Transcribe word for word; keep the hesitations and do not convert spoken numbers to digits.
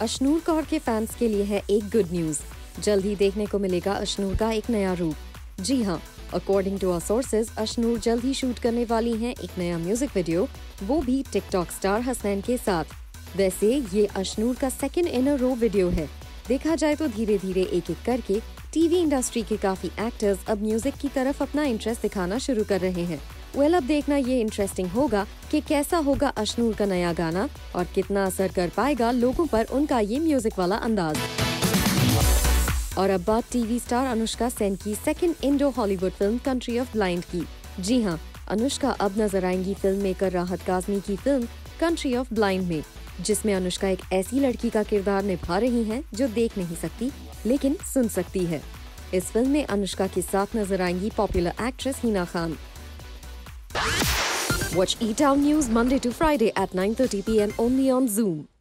अशनूर कौर के फैंस के लिए है एक गुड न्यूज। जल्द ही देखने को मिलेगा अशनूर का एक नया रूप। जी हाँ, according to our sources, Ashnoor जल्द ही शूट करने वाली हैं एक नया म्यूजिक वीडियो, वो भी टिकटॉक स्टार हसनैन के साथ। वैसे ये अशनूर का second in a row video है। देखा जाए तो धीरे धीरे एक एक करके टीवी इंडस्ट्री के काफी एक्टर्स अब म्यूजिक की तरफ अपना इंटरेस्ट दिखाना शुरू कर रहे हैं। वेल well, अब देखना ये इंटरेस्टिंग होगा कि कैसा होगा अशनूर का नया गाना और कितना असर कर पाएगा लोगों पर उनका ये म्यूजिक वाला अंदाज। और अब बात टीवी स्टार अनुष्का सेन की second Indo Hollywood film country of blind की। जी हाँ, अनुष्का अब नजर आएंगी फिल्म मेकर राहत काज़मी की फिल्म कंट्री ऑफ ब्लाइंड में, जिसमें अनुष्का एक ऐसी लड़की का किरदार निभा रही हैं जो देख नहीं सकती लेकिन सुन सकती है। इस फिल्म में अनुष्का के साथ नजर आएंगी popular actress Hina Khan. Watch E-Town News Monday to Friday at nine thirty p m only on Zoom.